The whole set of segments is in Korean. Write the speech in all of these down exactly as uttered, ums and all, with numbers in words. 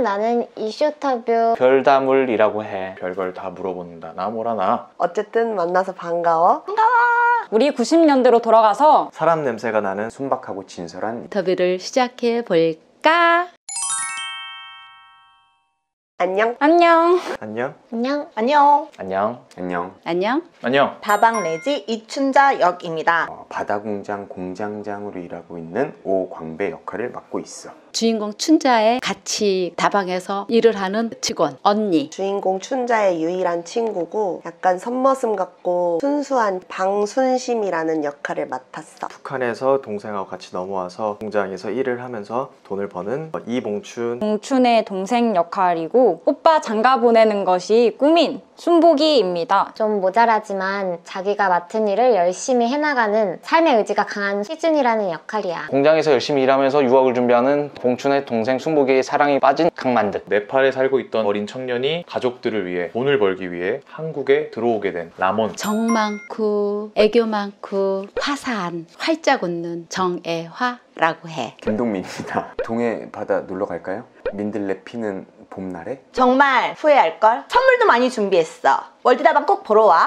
나는 이슈터뷰 별다물이라고 해. 별걸 다 물어본다. 나 뭐라 나. 어쨌든 만나서 반가워. 반가워. 우리 구십 년대로 돌아가서 사람 냄새가 나는 순박하고 진솔한 인터뷰를 시작해 볼까? 안녕. 안녕. 안녕. 안녕. 안녕. 안녕. 안녕. 안녕. 안녕. 다방 내지 이춘자 역입니다. 어, 바다공장 공장장으로 일하고 있는 오광배 역할을 맡고 있어. 주인공 춘자의 같이 다방에서 일을 하는 직원 언니. 주인공 춘자의 유일한 친구고 약간 선머슴 같고 순수한 방순심이라는 역할을 맡았어. 북한에서 동생하고 같이 넘어와서 공장에서 일을 하면서 돈을 버는 이봉춘. 봉춘의 동생 역할이고 오빠 장가 보내는 것이 꿈인 순복이입니다. 좀 모자라지만 자기가 맡은 일을 열심히 해나가는 삶의 의지가 강한 희준이라는 역할이야. 공장에서 열심히 일하면서 유학을 준비하는 봉춘의 동생 순복이의 사랑이 빠진 강만득. 네팔에 살고 있던 어린 청년이 가족들을 위해 돈을 벌기 위해 한국에 들어오게 된 라몬. 정 많고 애교 많고 화사한 활짝 웃는 정애화라고 해. 김동민입니다. 동해 바다 놀러 갈까요? 민들레 피는 봄날에? 정말 후회할걸? 선물도 많이 준비했어. 월드다방 꼭 보러 와.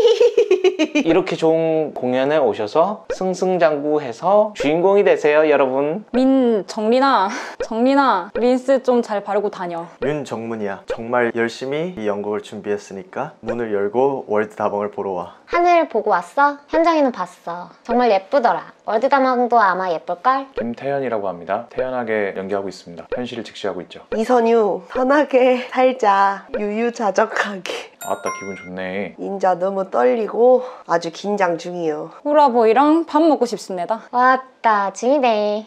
이렇게 좋은 공연에 오셔서 승승장구해서 주인공이 되세요, 여러분. 민 정린아 정린아 린스 좀 잘 바르고 다녀. 윤정문이야. 정말 열심히 이 연극을 준비했으니까 문을 열고 월드다방을 보러 와. 하늘 보고 왔어? 현장에는 봤어. 정말 예쁘더라. 월드다방도 아마 예쁠걸? 김태현이라고 합니다. 태연하게 연기하고 있습니다. 현실을 직시하고 있죠. 이선유, 편하게 살자. 유유자적하게. 아따 기분 좋네. 인자 너무 떨리고 아주 긴장 중이요. 후라보이랑 밥 먹고 싶습니다. 왔다 증이네.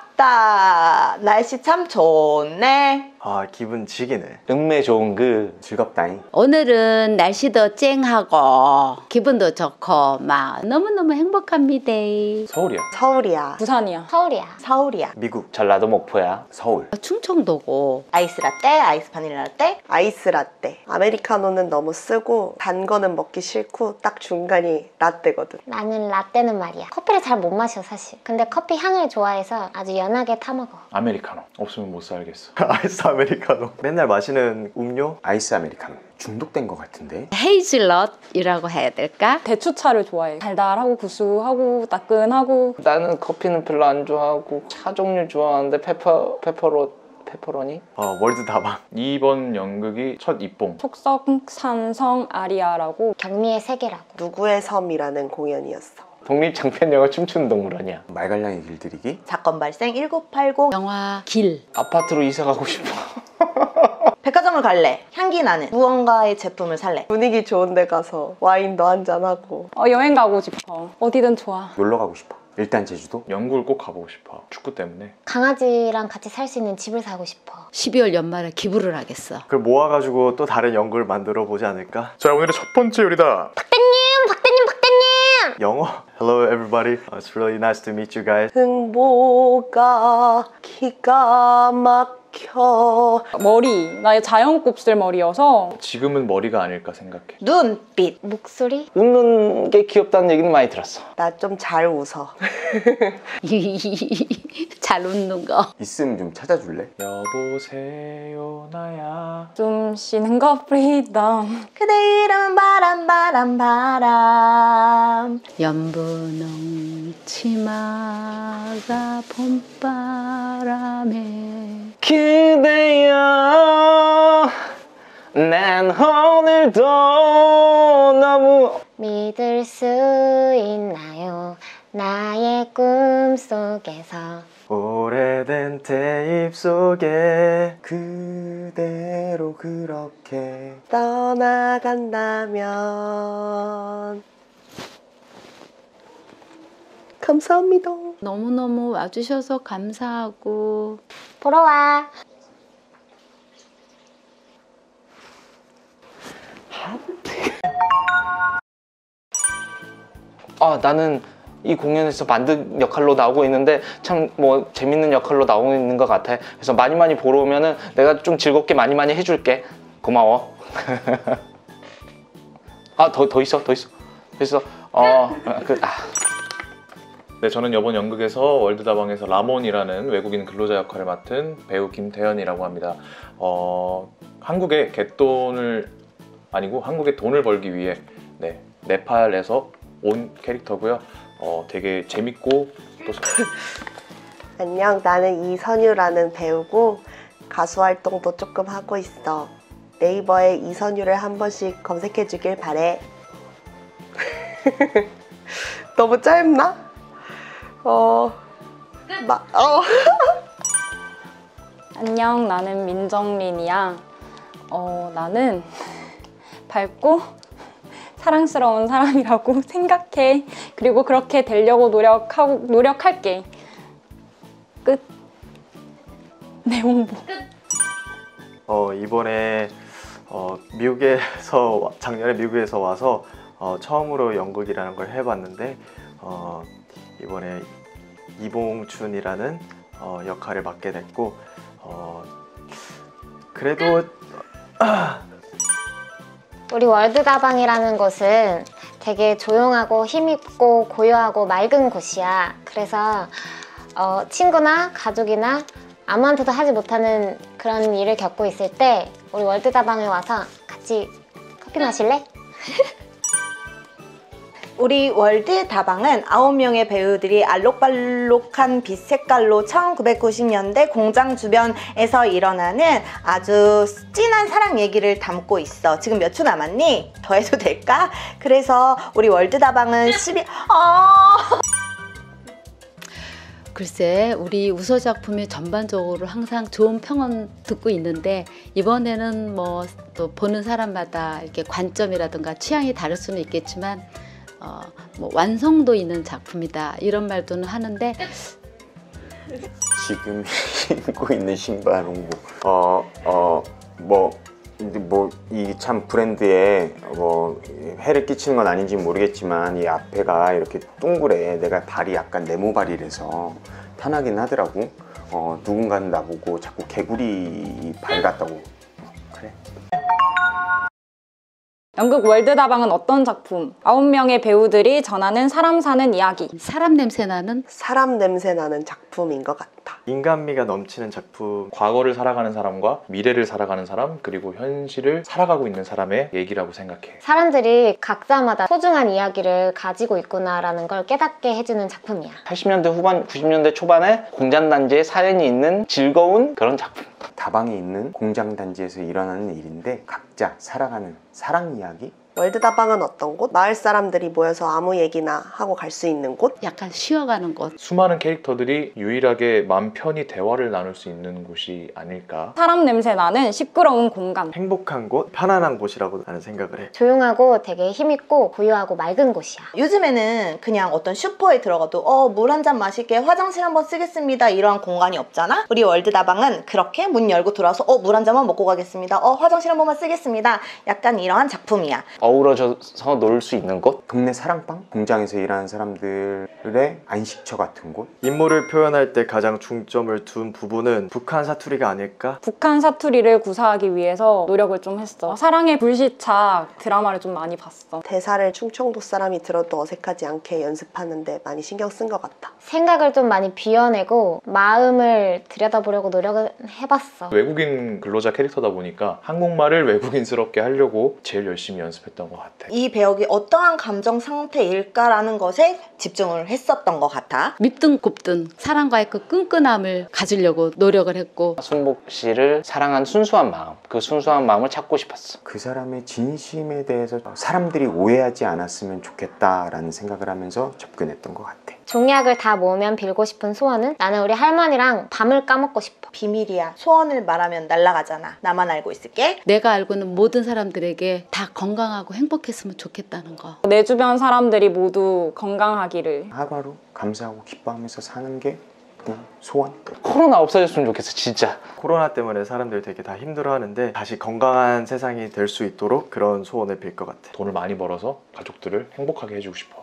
아따 날씨 참 좋네. 아 기분 지기네. 음매 좋은 그 즐겁다잉. 오늘은 날씨도 쨍하고 기분도 좋고 막 너무너무 행복합니다. 서울이야. 서울이야. 부산이야. 서울이야. 서울이야. 미국. 전라도 목포야. 서울. 충청도고. 아이스 라떼, 아이스 바닐라 라떼. 아이스 라떼. 아메리카노는 너무 쓰고 단 거는 먹기 싫고 딱 중간이 라떼거든. 나는 라떼는 말이야. 커피를 잘 못 마셔 사실. 근데 커피 향을 좋아해서 아주 연하게 타먹어. 아메리카노. 없으면 못 살겠어. 아이스 아메리카노. 맨날 마시는 음료? 아이스 아메리카노. 중독된 것 같은데? 헤이즐넛이라고 해야 될까? 대추차를 좋아해. 달달하고 구수하고 따끈하고. 나는 커피는 별로 안 좋아하고 차 종류 좋아하는데 페퍼, 페퍼로, 페퍼로니? 어 월드다방. 이번 연극이 첫 입봉. 촉성산성 아리아라고. 경미의 세계라고. 누구의 섬이라는 공연이었어. 독립장편영화 춤추는 동물 아니야. 말갈량의 길들이기? 사건 발생 천구백팔십. 영화 길. 아파트로 이사 가고 싶어. 백화점을 갈래. 향기 나는 무언가의 제품을 살래. 분위기 좋은 데 가서 와인도 한잔하고. 어, 여행 가고 싶어. 어디든 좋아. 놀러 가고 싶어. 일단 제주도? 영국을 꼭 가보고 싶어. 축구 때문에. 강아지랑 같이 살 수 있는 집을 사고 싶어. 십이월 연말에 기부를 하겠어. 그걸 모아가지고 또 다른 연극을 만들어 보지 않을까? 자 오늘의 첫 번째 요리다. 박대님! 박대님! 박대님! 영어? Hello everybody. Uh, it's really nice to meet you guys. 흥보가 기가 막혀. 머리. 나의 자연 곱슬 머리여서. 지금은 머리가 아닐까 생각해. 눈빛. 목소리? 웃는 게 귀엽다는 얘기는 많이 들었어. 나 좀 잘 웃어. 잘 웃는 거. 있음 좀 찾아줄래? 여보세요 나야. 좀 쉬는 거 프리덤. 그대 이름은 바람 바람 바람. 연분홍 치마가 봄바람에. 그대여 난 오늘도 너무 믿을 수 있나요? 나의 꿈속에서 오래된 테이프 속에 그대로 그렇게 떠나간다면. 감사합니다. 너무너무 와주셔서 감사하고. 보러 와. 아 나는 이 공연에서 만든 역할로 나오고 있는데 참 뭐 재밌는 역할로 나오고 있는 것 같아. 그래서 많이 많이 보러 오면은 내가 좀 즐겁게 많이 많이 해줄게. 고마워. 아 더 더 있어 더 있어 더 있어. 어 그 아. 네, 저는 이번 연극에서 월드다방에서 라몬이라는 외국인 근로자 역할을 맡은 배우 김태현이라고 합니다. 어, 한국에 갯돈을 아니고 한국에 돈을 벌기 위해 네, 네팔에서 온 캐릭터고요. 어, 되게 재밌고 또 안녕, 나는 이선유라는 배우고 가수 활동도 조금 하고 있어. 네이버에 이선유를 한 번씩 검색해 주길 바래. 너무 짧나? 어... 마, 어. 안녕, 나는 민정린이야. 어, 나는 밝고 사랑스러운 사람이라고 생각해. 그리고 그렇게 되려고 노력하고, 노력할게. 끝. 내 홍보. 어, 이번에 어, 미국에서 작년에 미국에서 와서 어, 처음으로 연극이라는 걸 해봤는데 어, 이번에 이봉춘이라는 어, 역할을 맡게 됐고 어, 그래도 우리 월드다방이라는 곳은 되게 조용하고 힘있고 고요하고 맑은 곳이야. 그래서 어, 친구나 가족이나 아무한테도 하지 못하는 그런 일을 겪고 있을 때 우리 월드다방에 와서 같이 커피 마실래? 우리 월드 다방은 아홉 명의 배우들이 알록달록한 빛 색깔로 천구백구십 년대 공장 주변에서 일어나는 아주 진한 사랑 얘기를 담고 있어. 지금 몇 초 남았니? 더 해도 될까? 그래서 우리 월드 다방은 십일... 어... 글쎄, 우리 우서 작품이 전반적으로 항상 좋은 평은 듣고 있는데 이번에는 뭐 또 보는 사람마다 이렇게 관점이라든가 취향이 다를 수는 있겠지만 어, 뭐 완성도 있는 작품이다 이런 말도는 하는데 지금 신고 있는 신발 홍보. 어, 어, 뭐, 뭐, 이 참 브랜드에 뭐 해를 끼치는 건 아닌지 모르겠지만 이 앞에가 이렇게 둥그래. 내가 발이 약간 네모발이라서 편하긴 하더라고. 어, 누군가는 나보고 자꾸 개구리 발 같다고. 어, 그래. 연극 월드다방은 어떤 작품? 아홉 명의 배우들이 전하는 사람 사는 이야기. 사람 냄새 나는 사람 냄새 나는 작품인 것 같아. 인간미가 넘치는 작품. 과거를 살아가는 사람과 미래를 살아가는 사람, 그리고 현실을 살아가고 있는 사람의 얘기라고 생각해. 사람들이 각자마다 소중한 이야기를 가지고 있구나라는 걸 깨닫게 해주는 작품이야. 팔십 년대 후반, 구십 년대 초반에 공장단지에 사연이 있는 즐거운 그런 작품. 다방에 있는 공장단지에서 일어나는 일인데 각자 살아가는 사랑 이야기? 월드다방은 어떤 곳? 마을 사람들이 모여서 아무 얘기나 하고 갈 수 있는 곳? 약간 쉬어가는 곳. 수많은 캐릭터들이 유일하게 맘 편히 대화를 나눌 수 있는 곳이 아닐까. 사람 냄새 나는 시끄러운 공간. 행복한 곳, 편안한 곳이라고 나는 생각을 해. 조용하고 되게 힘있고 고요하고 맑은 곳이야. 요즘에는 그냥 어떤 슈퍼에 들어가도 어, 물 한 잔 마실게, 화장실 한번 쓰겠습니다 이러한 공간이 없잖아? 우리 월드다방은 그렇게 문 열고 들어와서 어, 물 한 잔만 먹고 가겠습니다, 어, 화장실 한 번만 쓰겠습니다, 약간 이러한 작품이야. 어우러져서 놀 수 있는 곳? 동네 사랑방? 공장에서 일하는 사람들의 안식처 같은 곳? 인물을 표현할 때 가장 중점을 둔 부분은 북한 사투리가 아닐까? 북한 사투리를 구사하기 위해서 노력을 좀 했어. 사랑의 불시착 드라마를 좀 많이 봤어. 대사를 충청도 사람이 들어도 어색하지 않게 연습하는데 많이 신경 쓴 것 같아. 생각을 좀 많이 비워내고 마음을 들여다보려고 노력을 해봤어. 외국인 근로자 캐릭터다 보니까 한국말을 외국인스럽게 하려고 제일 열심히 연습했던 것 같아. 이 배역이 어떠한 감정 상태일까라는 것에 집중을 했었던 것 같아. 밉든 곱든 사람과의 그 끈끈함을 가지려고 노력을 했고 순복 씨를 사랑한 순수한 마음, 그 순수한 마음을 찾고 싶었어. 그 사람의 진심에 대해서 사람들이 오해하지 않았으면 좋겠다라는 생각을 하면서 접근했던 것 같아. 종약을 다 모으면 빌고 싶은 소원은? 나는 우리 할머니랑 밤을 까먹고 싶어. 비밀이야. 소원을 말하면 날아가잖아. 나만 알고 있을게. 내가 알고는 모든 사람들에게 다 건강하고 행복했으면 좋겠다는 거. 내 주변 사람들이 모두 건강하기를. 하루하루 감사하고 기뻐하면서 사는 게 그냥 소원. 코로나 없어졌으면 좋겠어, 진짜. 코로나 때문에 사람들이 되게 다 힘들어하는데 다시 건강한 세상이 될 수 있도록 그런 소원을 빌 것 같아. 돈을 많이 벌어서 가족들을 행복하게 해주고 싶어.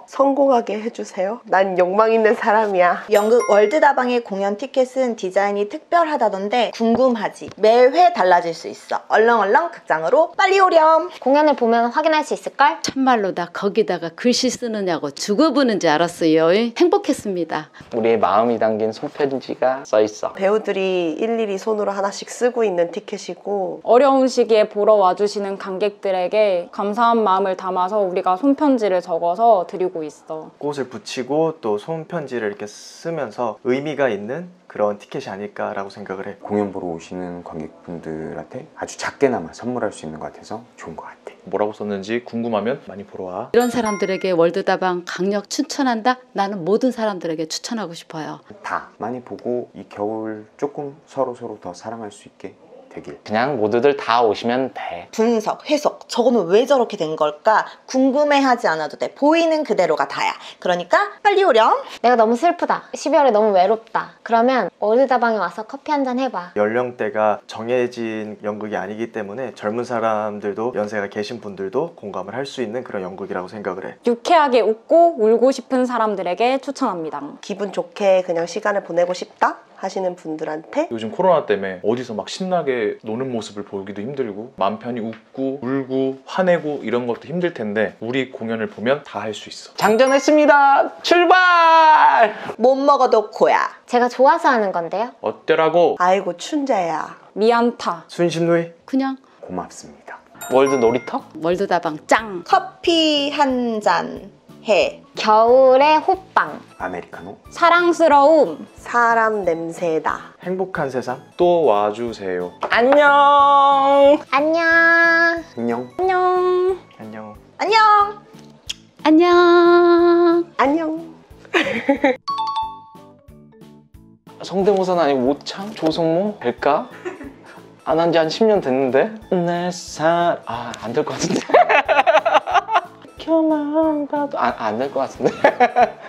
더 성공하게 해주세요. 난 욕망 있는 사람이야. 연극 월드다방의 공연 티켓은 디자인이 특별하다던데 궁금하지? 매회 달라질 수 있어. 얼렁얼렁 극장으로 빨리 오렴. 공연을 보면 확인할 수 있을걸? 참말로 나 거기다가 글씨 쓰느냐고 죽어보는 줄 알았어요. 행복했습니다. 우리의 마음이 담긴 손편지가 써 있어. 배우들이 일일이 손으로 하나씩 쓰고 있는 티켓이고 어려운 시기에 보러 와주시는 관객들에게 감사한 마음을 담아서 우리가 손편지를 적어서 드리고 있어. 꽃을 붙이고 또 손편지를 이렇게 쓰면서 의미가 있는 그런 티켓이 아닐까라고 생각을 해. 공연 보러 오시는 관객분들한테 아주 작게나마 선물할 수 있는 것 같아서 좋은 것 같아. 뭐라고 썼는지 궁금하면 많이 보러 와. 이런 사람들에게 월드다방 강력 추천한다? 나는 모든 사람들에게 추천하고 싶어요. 다 많이 보고 이 겨울 조금 서로 서로 더 사랑할 수 있게 되길. 그냥 모두들 다 오시면 돼. 분석, 해석, 저거는 왜 저렇게 된 걸까? 궁금해하지 않아도 돼. 보이는 그대로가 다야. 그러니까 빨리 오렴. 내가 너무 슬프다. 십이월에 너무 외롭다. 그러면 월드다방에 와서 커피 한잔 해봐. 연령대가 정해진 연극이 아니기 때문에 젊은 사람들도 연세가 계신 분들도 공감을 할 수 있는 그런 연극이라고 생각을 해. 유쾌하게 웃고 울고 싶은 사람들에게 추천합니다. 기분 좋게 그냥 시간을 보내고 싶다 하시는 분들한테 요즘 코로나 때문에 어디서 막 신나게 노는 모습을 보기도 힘들고 마음 편히 웃고 울고 화내고 이런 것도 힘들 텐데 우리 공연을 보면 다 할 수 있어. 장전했습니다. 출발! 못 먹어도 고야. 제가 좋아서 하는 건데요. 어때라고? 아이고 춘자야. 미안타. 순심누이 그냥 고맙습니다. 월드 놀이터? 월드다방 짱! 커피 한 잔 해. 겨울의 호빵. 아메리카노. 사랑스러움. 사람 냄새다. 행복한 세상. 또 와주세요. 안녕! 안녕. 안녕. 안녕. 안녕. 안녕. 안녕! 안녕. 성대모사는 아니고 모창? 조성모? 될까? 안 한 지 한 십 년 됐는데? 내 살... 아, 안 될 것 같은데? 겨만 봐도... 아, 안 될 것 같은데?